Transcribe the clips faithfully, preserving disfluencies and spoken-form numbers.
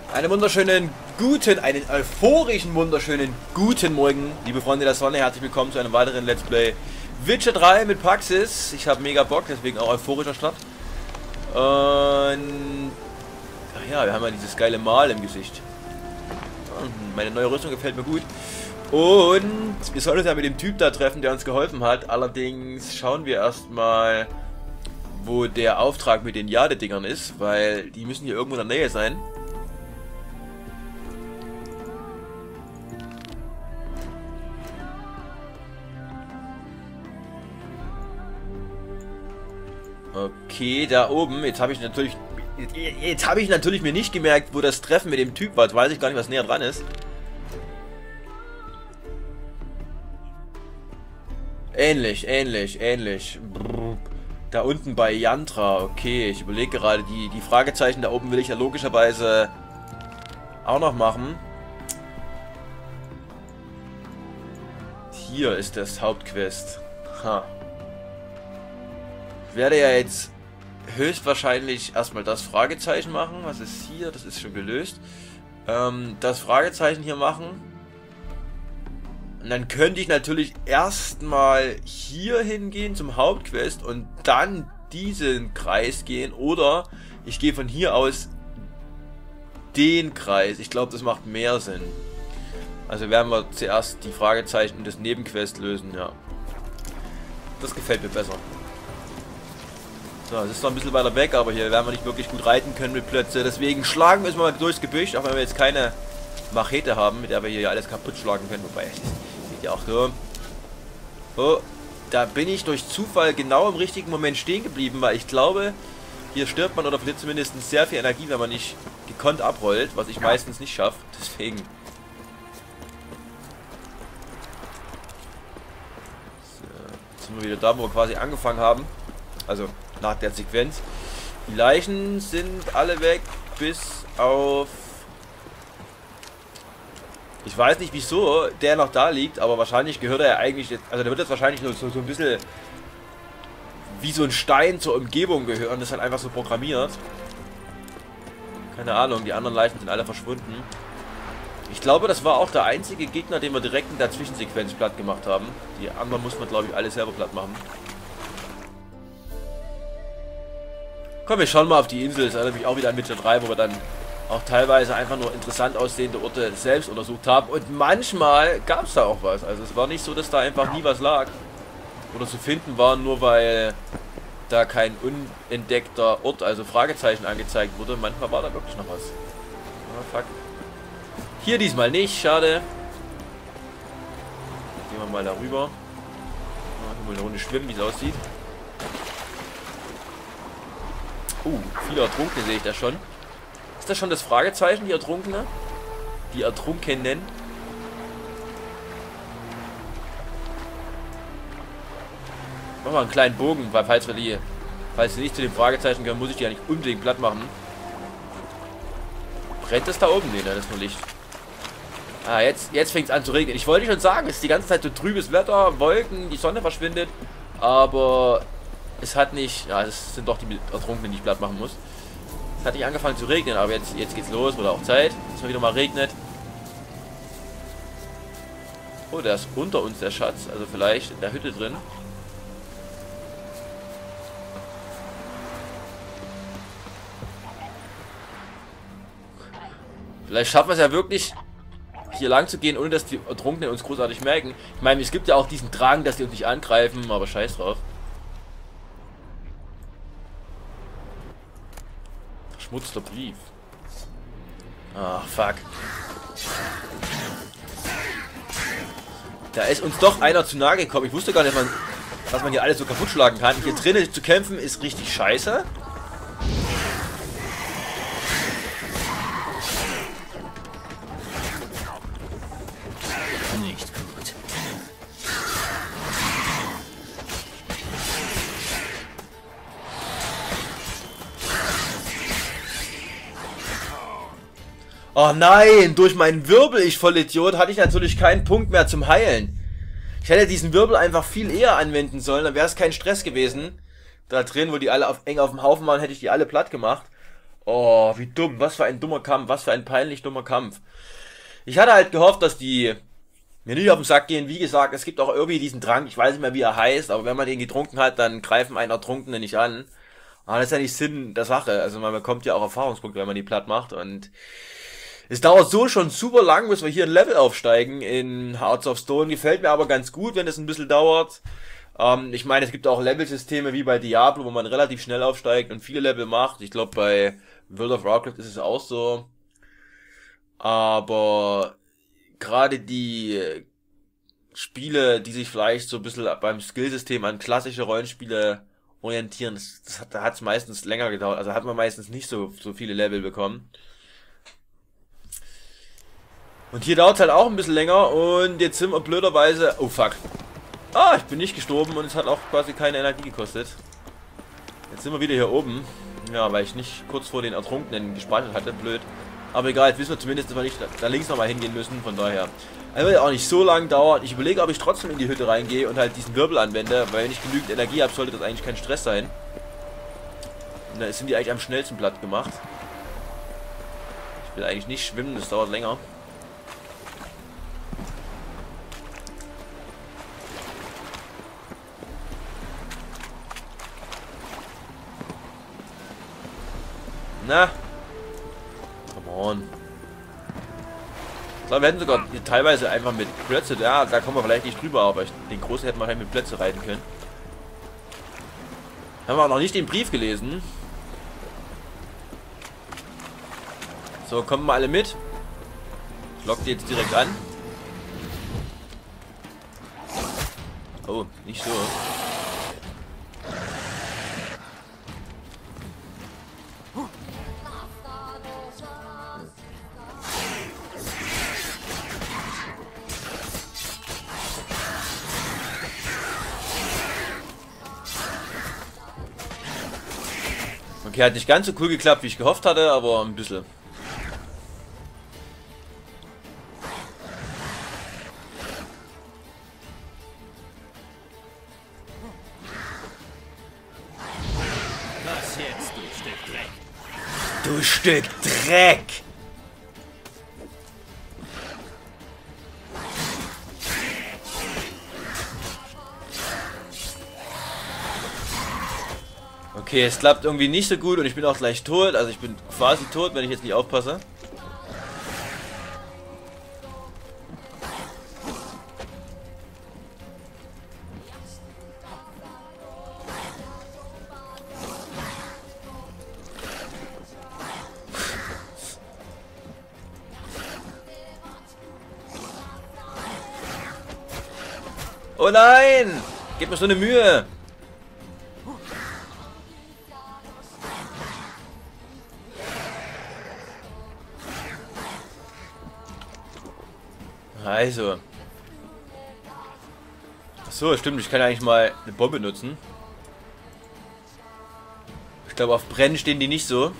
Einen wunderschönen guten, einen euphorischen wunderschönen guten Morgen, liebe Freunde der Sonne, herzlich willkommen zu einem weiteren Let's Play Witcher drei mit Praxis. Ich habe mega Bock, deswegen auch euphorischer Start. Und ach ja, wir haben ja dieses geile Mal im Gesicht. Meine neue Rüstung gefällt mir gut. Und wir sollen uns ja mit dem Typ da treffen, der uns geholfen hat. Allerdings schauen wir erstmal, wo der Auftrag mit den Jade-Dingern ist, weil die müssen hier irgendwo in der Nähe sein. Okay, da oben. Jetzt habe ich natürlich, jetzt habe ich natürlich mir nicht gemerkt, wo das Treffen mit dem Typ war. Jetzt weiß ich gar nicht, was näher dran ist. Ähnlich, ähnlich, ähnlich. Brrr. Da unten bei Yantra. Okay, ich überlege gerade, die, die Fragezeichen da oben will ich ja logischerweise auch noch machen. Hier ist das Hauptquest. Ha. Ich werde ja jetzt höchstwahrscheinlich erstmal das Fragezeichen machen. Was ist hier? Das ist schon gelöst. Ähm, das Fragezeichen hier machen. Und dann könnte ich natürlich erstmal hier hingehen zum Hauptquest und dann diesen Kreis gehen. Oder ich gehe von hier aus den Kreis. Ich glaube, das macht mehr Sinn. Also werden wir zuerst die Fragezeichen und das Nebenquest lösen, ja. Das gefällt mir besser. So, das ist noch ein bisschen weiter weg, aber hier werden wir nicht wirklich gut reiten können mit Plötze. Deswegen schlagen wir es mal durchs Gebüsch, auch wenn wir jetzt keine Machete haben, mit der wir hier alles kaputt schlagen können. Wobei, das geht ja auch so. Oh, da bin ich durch Zufall genau im richtigen Moment stehen geblieben, weil ich glaube, hier stirbt man oder verliert zumindest sehr viel Energie, wenn man nicht gekonnt abrollt, was ich meistens nicht schaffe. Deswegen. So, jetzt sind wir wieder da, wo wir quasi angefangen haben. Also nach der Sequenz. Die Leichen sind alle weg, bis auf... Ich weiß nicht wieso der noch da liegt, aber wahrscheinlich gehört er ja eigentlich... Jetzt, also der wird jetzt wahrscheinlich so, so, so ein bisschen wie so ein Stein zur Umgebung gehören. Das ist halt einfach so programmiert. Keine Ahnung, die anderen Leichen sind alle verschwunden. Ich glaube, das war auch der einzige Gegner, den wir direkt in der Zwischensequenz platt gemacht haben. Die anderen mussten wir, glaube ich, alle selber platt machen. Komm, wir schauen mal auf die Insel. Das erinnert mich auch wieder an Witcher drei, wo wir dann auch teilweise einfach nur interessant aussehende Orte selbst untersucht haben. Und manchmal gab es da auch was. Also es war nicht so, dass da einfach nie was lag. Oder zu finden war, nur weil da kein unentdeckter Ort, also Fragezeichen, angezeigt wurde. Manchmal war da wirklich noch was. Ah, fuck. Hier diesmal nicht, schade. Gehen wir mal darüber. Mal eine Runde schwimmen, wie es aussieht. Uh, viele Ertrunkene sehe ich da schon. Ist das schon das Fragezeichen, die Ertrunkene? Die Ertrunkenen? Machen wir einen kleinen Bogen, weil falls wir die, falls sie nicht zu dem Fragezeichen gehören, muss ich die ja nicht unbedingt platt machen. Brennt das da oben? Nee, da ist nur Licht. Ah, jetzt, jetzt fängt es an zu regnen. Ich wollte schon sagen, es ist die ganze Zeit so trübes Wetter, Wolken, die Sonne verschwindet, aber es hat nicht, ja, es sind doch die Ertrunkenen, die ich platt machen muss. Es hat nicht angefangen zu regnen, aber jetzt, jetzt geht's los, oder auch Zeit, dass es wieder mal regnet. Oh, der ist unter uns, der Schatz, also vielleicht in der Hütte drin. Vielleicht schaffen wir es ja wirklich, hier lang zu gehen, ohne dass die Ertrunkenen uns großartig merken. Ich meine, es gibt ja auch diesen Drang, dass die uns nicht angreifen, aber scheiß drauf. Verschmutzter Brief. Ach, fuck. Da ist uns doch einer zu nahe gekommen. Ich wusste gar nicht, was man hier alles so kaputt schlagen kann. Hier drinnen zu kämpfen ist richtig scheiße. Nicht gut. Oh nein, durch meinen Wirbel, ich Vollidiot, hatte ich natürlich keinen Punkt mehr zum Heilen. Ich hätte diesen Wirbel einfach viel eher anwenden sollen, dann wäre es kein Stress gewesen. Da drin, wo die alle auf, eng auf dem Haufen waren, hätte ich die alle platt gemacht. Oh, wie dumm. Was für ein dummer Kampf. Was für ein peinlich dummer Kampf. Ich hatte halt gehofft, dass die mir nicht auf den Sack gehen. Wie gesagt, es gibt auch irgendwie diesen Trank. Ich weiß nicht mehr, wie er heißt. Aber wenn man den getrunken hat, dann greifen einen Ertrunkene nicht an. Aber das ist ja nicht Sinn der Sache. Also man bekommt ja auch Erfahrungspunkte, wenn man die platt macht. Und es dauert so schon super lang, bis wir hier ein Level aufsteigen in Hearts of Stone. Gefällt mir aber ganz gut, wenn es ein bisschen dauert. Ähm, ich meine, es gibt auch Levelsysteme wie bei Diablo, wo man relativ schnell aufsteigt und viele Level macht. Ich glaube, bei World of Warcraft ist es auch so. Aber gerade die Spiele, die sich vielleicht so ein bisschen beim Skillsystem an klassische Rollenspiele orientieren, das, das hat, da hat es meistens länger gedauert. Also hat man meistens nicht so, so viele Level bekommen. Und hier dauert es halt auch ein bisschen länger und jetzt sind wir blöderweise... Oh fuck. Ah, ich bin nicht gestorben und es hat auch quasi keine Energie gekostet. Jetzt sind wir wieder hier oben. Ja, weil ich nicht kurz vor den Ertrunkenen gespeichert hatte. Blöd. Aber egal, jetzt wissen wir zumindest, dass wir nicht da links nochmal hingehen müssen. Von daher. Es wird auch nicht so lang dauern. Ich überlege, ob ich trotzdem in die Hütte reingehe und halt diesen Wirbel anwende. Weil wenn ich genügend Energie habe, sollte das eigentlich kein Stress sein. Und da sind die eigentlich am schnellsten platt gemacht. Ich will eigentlich nicht schwimmen, das dauert länger. Na. Come on. Ich glaube, wir hätten sogar teilweise einfach mit Plötze, ja, da kommen wir vielleicht nicht drüber, aber ich, den großen hätten wir halt mit Plötze reiten können. Haben wir auch noch nicht den Brief gelesen. So, kommen wir alle mit. Ich lock die jetzt direkt an. Oh, nicht so. Okay, hat nicht ganz so cool geklappt, wie ich gehofft hatte, aber ein bisschen. Was jetzt, du Stück Dreck? Du Stück Dreck! Okay, es klappt irgendwie nicht so gut und ich bin auch gleich tot. Also ich bin quasi tot, wenn ich jetzt nicht aufpasse. Oh nein! Gebt mir so eine Mühe! Also. Achso, stimmt, ich kann eigentlich mal eine Bombe nutzen. Ich glaube, auf Brennen stehen die nicht so.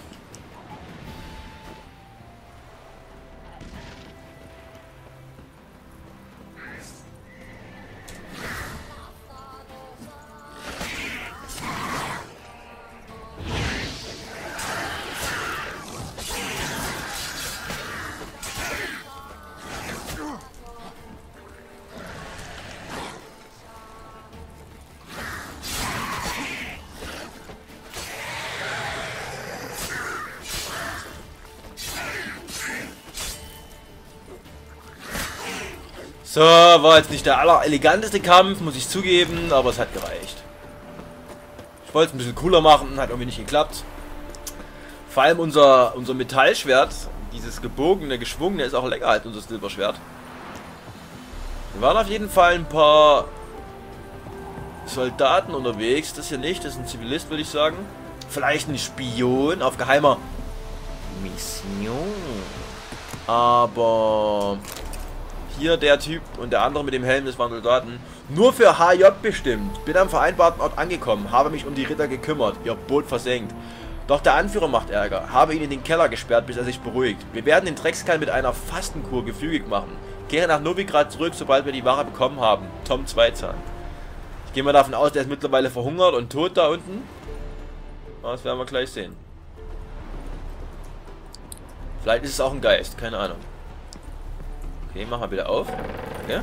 So, war jetzt nicht der aller eleganteste Kampf, muss ich zugeben, aber es hat gereicht. Ich wollte es ein bisschen cooler machen, hat irgendwie nicht geklappt. Vor allem unser, unser Metallschwert, dieses gebogene, geschwungene, ist auch länger als unser Silberschwert. Wir waren auf jeden Fall ein paar Soldaten unterwegs, das hier nicht, das ist ein Zivilist, würde ich sagen. Vielleicht ein Spion auf geheimer Mission. Aber... Hier der Typ und der andere mit dem Helm, das waren Soldaten. Nur für H J bestimmt. Bin am vereinbarten Ort angekommen, habe mich um die Ritter gekümmert, ihr Boot versenkt. Doch der Anführer macht Ärger, habe ihn in den Keller gesperrt, bis er sich beruhigt. Wir werden den Dreckskerl mit einer Fastenkur gefügig machen. Kehre nach Novigrad zurück, sobald wir die Ware bekommen haben. Tom Zweizahn. Ich gehe mal davon aus, der ist mittlerweile verhungert und tot da unten. Das werden wir gleich sehen. Vielleicht ist es auch ein Geist, keine Ahnung. Okay, mach mal wieder auf. Okay.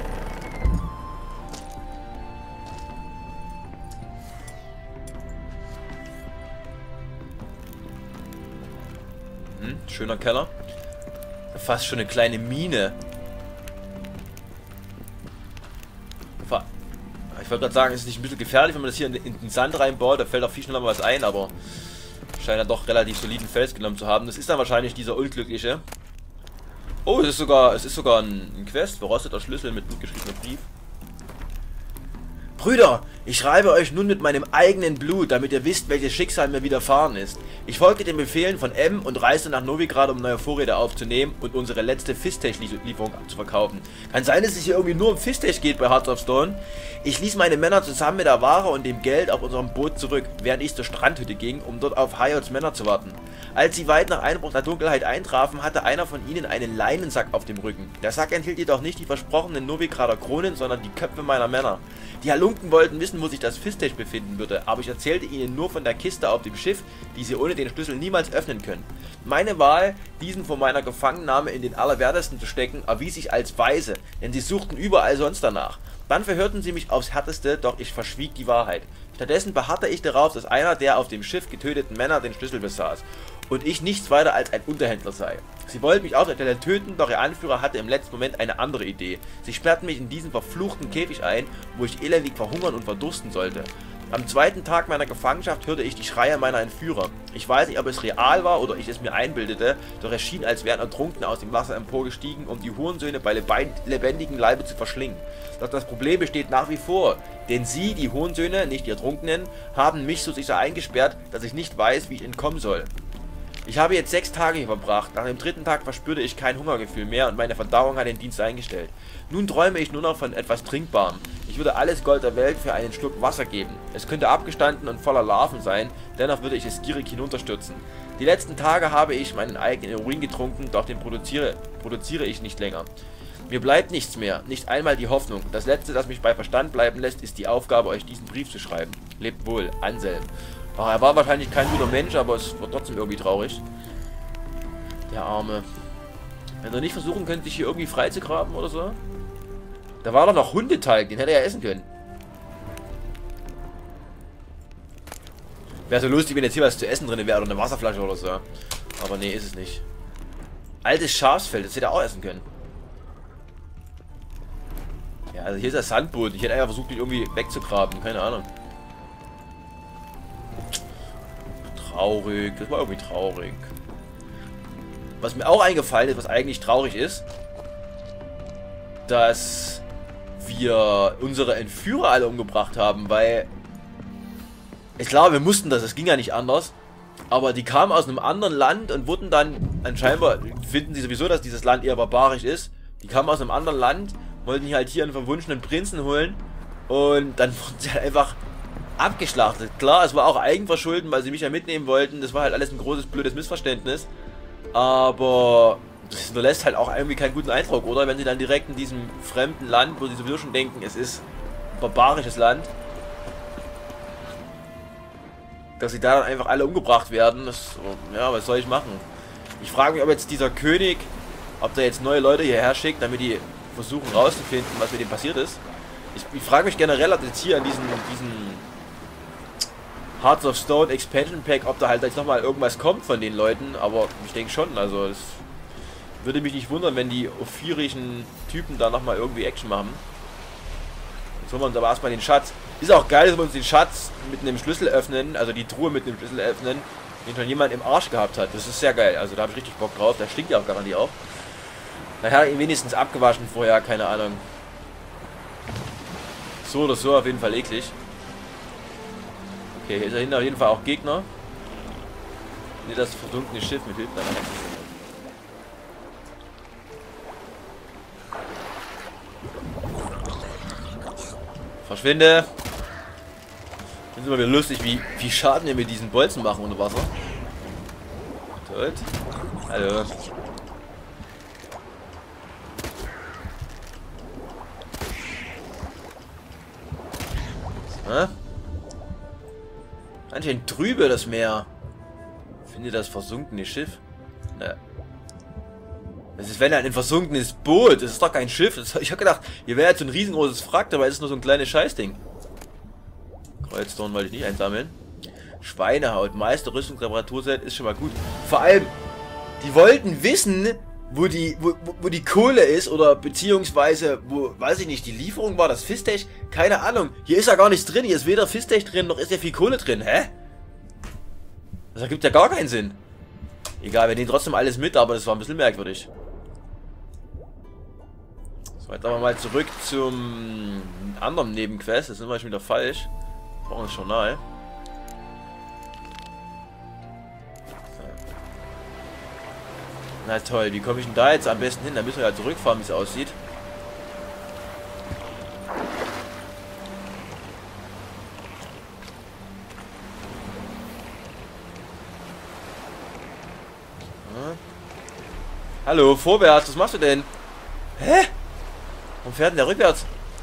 Hm, schöner Keller. Fast schon eine kleine Mine. Ich wollte gerade sagen, es ist nicht ein bisschen gefährlich, wenn man das hier in den Sand reinbaut. Da fällt auch viel schneller mal was ein, aber scheint dann doch relativ soliden Fels genommen zu haben. Das ist dann wahrscheinlich dieser Unglückliche. Oh, es ist sogar, es ist sogar ein, ein Quest. Verrosteter Schlüssel mit geschriebenem Brief. Brüder, ich schreibe euch nun mit meinem eigenen Blut, damit ihr wisst, welches Schicksal mir widerfahren ist. Ich folgte den Befehlen von M und reiste nach Novigrad, um neue Vorräte aufzunehmen und unsere letzte Fistech-Lieferung zu verkaufen. Kann sein, dass es hier irgendwie nur um Fistech geht bei Hearts of Stone. Ich ließ meine Männer zusammen mit der Ware und dem Geld auf unserem Boot zurück, während ich zur Strandhütte ging, um dort auf Hayots Männer zu warten. Als sie weit nach Einbruch der Dunkelheit eintrafen, hatte einer von ihnen einen Leinensack auf dem Rücken. Der Sack enthielt jedoch nicht die versprochenen Novigrader Kronen, sondern die Köpfe meiner Männer. Die Halunken wollten wissen, wo sich das Fistech befinden würde, aber ich erzählte ihnen nur von der Kiste auf dem Schiff, die sie ohne den Schlüssel niemals öffnen können. Meine Wahl, diesen vor meiner Gefangennahme in den Allerwertesten zu stecken, erwies sich als weise, denn sie suchten überall sonst danach. Dann verhörten sie mich aufs Härteste, doch ich verschwieg die Wahrheit. Stattdessen beharrte ich darauf, dass einer der auf dem Schiff getöteten Männer den Schlüssel besaß und ich nichts weiter als ein Unterhändler sei. Sie wollten mich auf der Stelle töten, doch ihr Anführer hatte im letzten Moment eine andere Idee. Sie sperrten mich in diesen verfluchten Käfig ein, wo ich elendig verhungern und verdursten sollte. Am zweiten Tag meiner Gefangenschaft hörte ich die Schreie meiner Entführer. Ich weiß nicht, ob es real war oder ich es mir einbildete, doch es schien, als wären Ertrunkene aus dem Wasser emporgestiegen, um die Hurensöhne bei lebendigem Leibe zu verschlingen. Doch das Problem besteht nach wie vor, denn sie, die Hurensöhne, nicht die Ertrunkenen, haben mich so sicher eingesperrt, dass ich nicht weiß, wie ich entkommen soll. Ich habe jetzt sechs Tage hier verbracht. Nach dem dritten Tag verspürte ich kein Hungergefühl mehr und meine Verdauung hat den Dienst eingestellt. Nun träume ich nur noch von etwas Trinkbarem. Ich würde alles Gold der Welt für einen Schluck Wasser geben. Es könnte abgestanden und voller Larven sein, dennoch würde ich es gierig hinunterstürzen. Die letzten Tage habe ich meinen eigenen Urin getrunken, doch den produziere, produziere ich nicht länger. Mir bleibt nichts mehr, nicht einmal die Hoffnung. Das letzte, das mich bei Verstand bleiben lässt, ist die Aufgabe, euch diesen Brief zu schreiben. Lebt wohl, Anselm. Ach, er war wahrscheinlich kein guter Mensch, aber es war trotzdem irgendwie traurig. Der Arme. Wenn er nicht versuchen könnte, sich hier irgendwie freizugraben oder so. Da war doch noch Hundeteig, den hätte er ja essen können. Wäre so lustig, wenn jetzt hier was zu essen drin wäre oder eine Wasserflasche oder so. Aber nee, ist es nicht. Altes Schafsfeld, das hätte er auch essen können. Ja, also hier ist das Sandboden. Ich hätte einfach versucht, ihn irgendwie wegzugraben. Keine Ahnung. Traurig. Das war irgendwie traurig. Was mir auch eingefallen ist, was eigentlich traurig ist, dass wir unsere Entführer alle umgebracht haben, weil ich glaube, wir mussten das, es ging ja nicht anders, aber die kamen aus einem anderen Land und wurden dann, anscheinend finden sie sowieso, dass dieses Land eher barbarisch ist, die kamen aus einem anderen Land, wollten hier halt hier einen verwunschenen Prinzen holen und dann wurden sie halt einfach abgeschlachtet. Klar, es war auch Eigenverschulden, weil sie mich ja mitnehmen wollten, das war halt alles ein großes, blödes Missverständnis, aber das hinterlässt halt auch irgendwie keinen guten Eindruck, oder? Wenn sie dann direkt in diesem fremden Land, wo sie sowieso schon denken, es ist ein barbarisches Land, dass sie da dann einfach alle umgebracht werden. Das, ja, was soll ich machen? Ich frage mich, ob jetzt dieser König, ob der jetzt neue Leute hierher schickt, damit die versuchen rauszufinden, was mit dem passiert ist. Ich, ich frage mich generell, ob jetzt hier an diesen, diesen Hearts of Stone Expansion Pack, ob da halt jetzt nochmal irgendwas kommt von den Leuten, aber ich denke schon, also es würde mich nicht wundern, wenn die ophirischen Typen da nochmal irgendwie Action machen. Jetzt holen wir uns aber erstmal den Schatz. Ist auch geil, dass wir uns den Schatz mit einem Schlüssel öffnen, also die Truhe mit einem Schlüssel öffnen, den schon jemand im Arsch gehabt hat. Das ist sehr geil, also da habe ich richtig Bock drauf. Der stinkt ja auch garantiert auch. Naja, ihn wenigstens abgewaschen vorher, keine Ahnung. So oder so, auf jeden Fall eklig. Okay, hier ist dahinter auf jeden Fall auch Gegner. Ne, das versunkene Schiff mit Hilfe einer Hexe. Verschwinde! Das ist immer wieder lustig, wie, wie Schaden wir mit diesen Bolzen machen unter Wasser. Tot. Hallo. Hä? Anscheinend trübe das Meer. Finde das versunkene Schiff. Ne. Das ist, wenn ein versunkenes Boot. Das ist doch kein Schiff. Das, ich hab gedacht, hier wäre jetzt so ein riesengroßes Wrack, dabei ist es nur so ein kleines Scheißding. Kreuzdorn wollte ich nicht einsammeln. Schweinehaut, Meister, Rüstungsreparaturset ist schon mal gut. Vor allem, die wollten wissen, wo die, wo, wo die Kohle ist oder beziehungsweise, wo, weiß ich nicht, die Lieferung war, das Fistech, keine Ahnung. Hier ist ja gar nichts drin, hier ist weder Fistech drin, noch ist ja viel Kohle drin, hä? Das ergibt ja gar keinen Sinn. Egal, wir nehmen trotzdem alles mit, aber das war ein bisschen merkwürdig. So, jetzt aber mal zurück zum anderen Nebenquest, das sind wir schon wieder falsch. Wir brauchen das Journal. Na toll, wie komme ich denn da jetzt am besten hin? Da müssen wir ja zurückfahren, wie es aussieht. Hm. Hallo, vorwärts, was machst du denn? Hä? Warum fährt denn der rückwärts?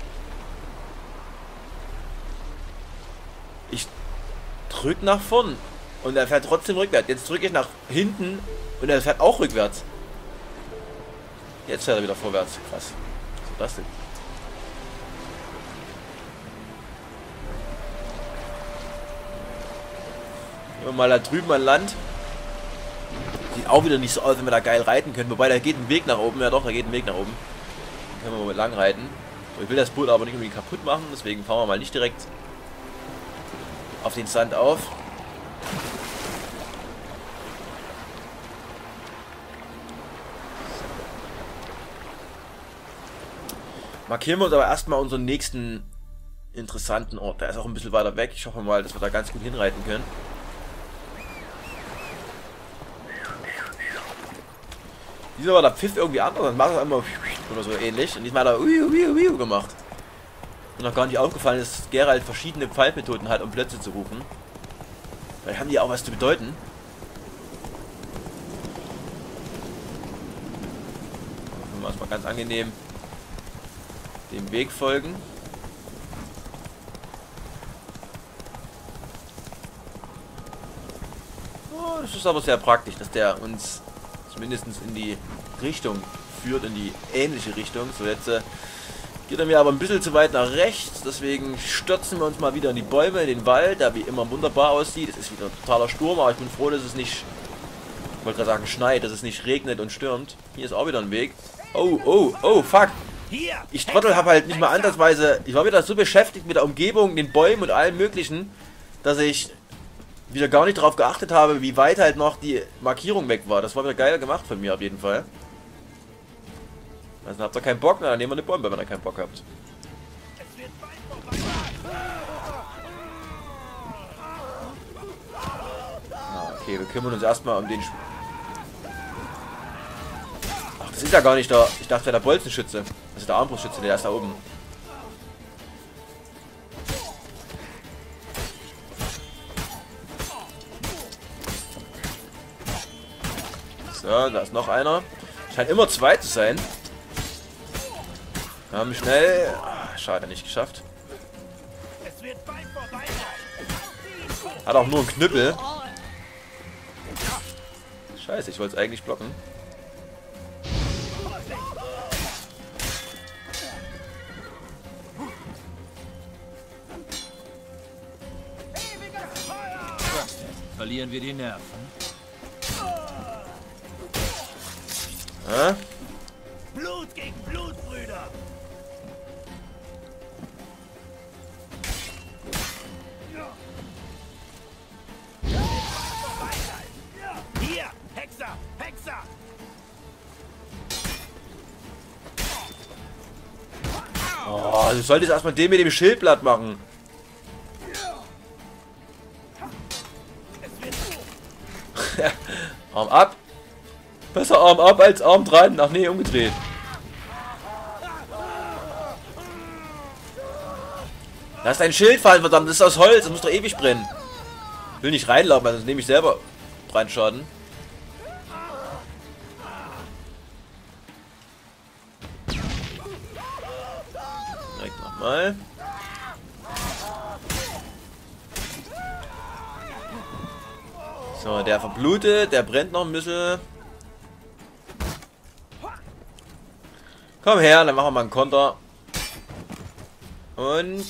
Ich drück nach vorn und er fährt trotzdem rückwärts. Jetzt drücke ich nach hinten. Und er fährt auch rückwärts. Jetzt fährt er wieder vorwärts. Krass. Was ist das denn? Gehen wir mal da drüben an Land. Sieht auch wieder nicht so aus, wenn wir da geil reiten können. Wobei, da geht ein Weg nach oben. Ja doch, da geht ein Weg nach oben. Da können wir mal lang reiten. So, ich will das Boot aber nicht irgendwie kaputt machen. Deswegen fahren wir mal nicht direkt auf den Sand auf. Markieren wir uns aber erstmal unseren nächsten interessanten Ort. Der ist auch ein bisschen weiter weg. Ich hoffe mal, dass wir da ganz gut hinreiten können. Diesmal war der Pfiff irgendwie anders. Dann macht er immer oder so ähnlich. Und diesmal hat er uiu, uiu, uiu gemacht. Und noch gar nicht aufgefallen ist, dass Geralt verschiedene Pfeilmethoden hat, um Plätze zu rufen. Vielleicht haben die auch was zu bedeuten. Machen wir erstmal ganz angenehm dem Weg folgen. Oh, das ist aber sehr praktisch, dass der uns zumindest in die Richtung führt, in die ähnliche Richtung. So, jetzt äh, geht er mir aber ein bisschen zu weit nach rechts, deswegen stürzen wir uns mal wieder in die Bäume, in den Wald, der wie immer wunderbar aussieht. Es ist wieder ein totaler Sturm, aber ich bin froh, dass es nicht, ich wollte gerade sagen schneit, dass es nicht regnet und stürmt. Hier ist auch wieder ein Weg. Oh, oh, oh, fuck! Ich Trottel habe halt nicht mal ansatzweise, ich war wieder so beschäftigt mit der Umgebung, den Bäumen und allem möglichen, dass ich wieder gar nicht darauf geachtet habe, wie weit halt noch die Markierung weg war. Das war wieder geil gemacht von mir auf jeden Fall. Also habt ihr keinen Bock? Na, dann nehmen wir eine Bombe, wenn ihr keinen Bock habt. Ah, okay, wir kümmern uns erstmal um den... Sch Ach, das ist ja gar nicht da. Ich dachte, der Bolzenschütze. Das ist der Armbrustschütze, der ist da oben. So, da ist noch einer. Scheint immer zwei zu sein. Haben schnell... Ach, schade, nicht geschafft. Hat auch nur einen Knüppel. Scheiße, ich wollte es eigentlich blocken. Verlieren wir die Nerven. Hä? Blut gegen Blut, Brüder! Hier, Hexer! Hexer! Oh, du solltest erstmal den mit dem Schildblatt machen. Arm ab. Besser Arm ab als Arm dran. Ach nee, umgedreht. Lass dein Schild fallen, verdammt. Das ist aus Holz. Das muss doch ewig brennen. Will nicht reinlaufen, sonst nehme ich selber Brandschaden. Direkt nochmal. So, der verblutet. Der brennt noch ein bisschen. Komm her, dann machen wir mal einen Konter. Und...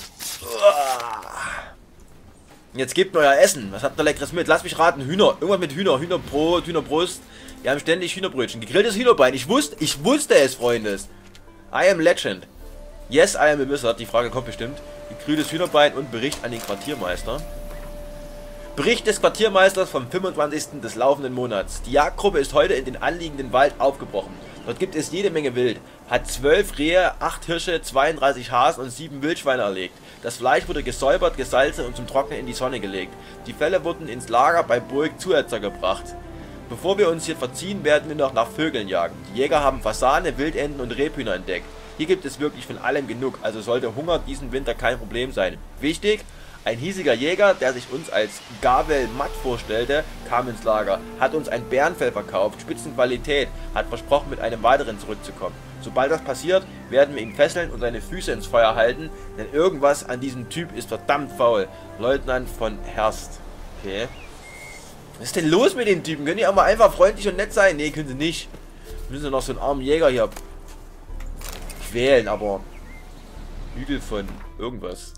Jetzt gebt mir euer Essen. Was habt ihr leckeres mit? Lasst mich raten. Hühner. Irgendwas mit Hühner. Hühnerbrot, Hühnerbrust. Wir haben ständig Hühnerbrötchen. Gegrilltes Hühnerbein. Ich wusste, ich wusste es, Freunde. I am legend. Yes, I am a wizard. Die Frage kommt bestimmt. Gegrilltes Hühnerbein und Bericht an den Quartiermeister. Bericht des Quartiermeisters vom fünfundzwanzigsten des laufenden Monats. Die Jagdgruppe ist heute in den anliegenden Wald aufgebrochen. Dort gibt es jede Menge Wild. Hat zwölf Rehe, acht Hirsche, zweiunddreißig Hasen und sieben Wildschweine erlegt. Das Fleisch wurde gesäubert, gesalzen und zum Trocknen in die Sonne gelegt. Die Felle wurden ins Lager bei Burg Zuhetzer gebracht. Bevor wir uns hier verziehen, werden wir noch nach Vögeln jagen. Die Jäger haben Fasane, Wildenten und Rebhühner entdeckt. Hier gibt es wirklich von allem genug, also sollte Hunger diesen Winter kein Problem sein. Wichtig: Ein hiesiger Jäger, der sich uns als Gavel Matt vorstellte, kam ins Lager, hat uns ein Bärenfell verkauft, Spitzenqualität, hat versprochen, mit einem weiteren zurückzukommen. Sobald das passiert, werden wir ihn fesseln und seine Füße ins Feuer halten, denn irgendwas an diesem Typ ist verdammt faul. Leutnant von Herst. Okay. Was ist denn los mit den Typen? Können die auch mal einfach freundlich und nett sein? Nee, können sie nicht. Müssen sie noch so einen armen Jäger hier quälen, aber Hügel von irgendwas.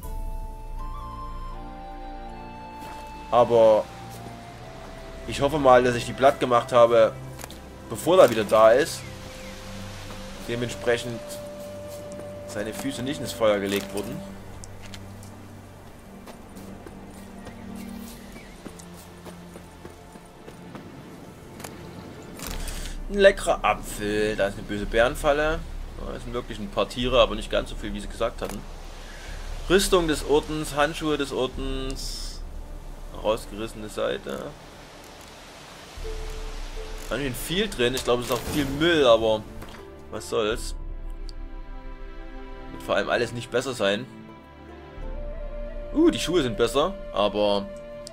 Aber ich hoffe mal, dass ich die platt gemacht habe, bevor er wieder da ist. Dementsprechend seine Füße nicht ins Feuer gelegt wurden. Ein leckerer Apfel. Da ist eine böse Bärenfalle. Das sind wirklich ein paar Tiere, aber nicht ganz so viel, wie sie gesagt hatten. Rüstung des Ordens, Handschuhe des Ordens. Rausgerissene Seite. Da ist viel drin. Ich glaube, es ist auch viel Müll, aber was soll's. Wird vor allem alles nicht besser sein. Uh, die Schuhe sind besser, aber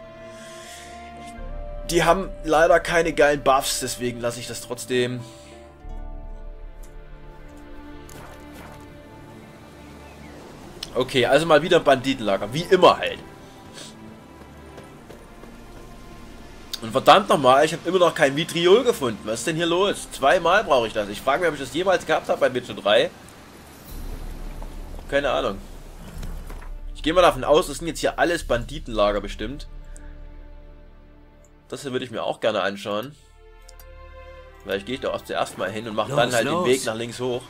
die haben leider keine geilen Buffs, deswegen lasse ich das trotzdem. Okay, also mal wieder ein Banditenlager, wie immer halt. Und verdammt nochmal, ich habe immer noch kein Vitriol gefunden. Was ist denn hier los? Zweimal brauche ich das. Ich frage mich, ob ich das jemals gehabt habe bei Witcher drei. Keine Ahnung. Ich gehe mal davon aus, das sind jetzt hier alles Banditenlager bestimmt. Das hier würde ich mir auch gerne anschauen. Vielleicht gehe ich da auch zuerst mal hin und mache dann halt los. Den Weg nach links hoch.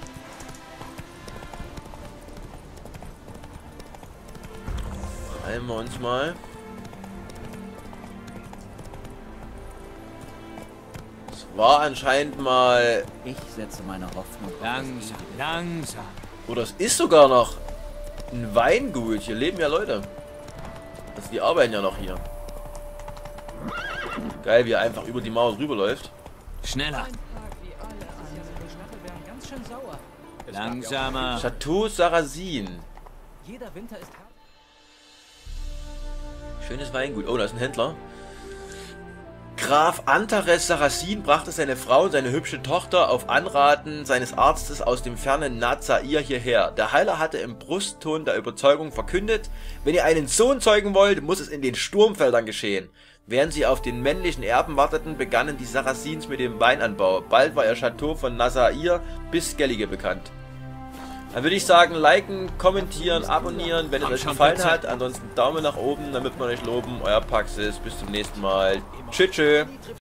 Heilen wir uns mal. Es war anscheinend mal... Ich setze meine Hoffnung auf Langsam, langsam. Oder es ist sogar noch ein Weingut. Hier leben ja Leute. Also die arbeiten ja noch hier. Geil, wie er einfach über die Mauer drüber läuft. Schneller. Langsamer. Chateau Sarrazin. Jeder Winter ist Schönes Weingut. Oh, da ist ein Händler. Graf Antares Sarrazin brachte seine Frau und seine hübsche Tochter auf Anraten seines Arztes aus dem fernen Nazair hierher. Der Heiler hatte im Brustton der Überzeugung verkündet: Wenn ihr einen Sohn zeugen wollt, muss es in den Sturmfeldern geschehen. Während sie auf den männlichen Erben warteten, begannen die Sarrazins mit dem Weinanbau. Bald war ihr Chateau von Nazair bis Skellige bekannt. Dann würde ich sagen, liken, kommentieren, abonnieren, wenn es euch gefallen hat. Ansonsten Daumen nach oben, damit wir euch loben. Euer Paxis. Bis zum nächsten Mal. Tschüss. Tschüss.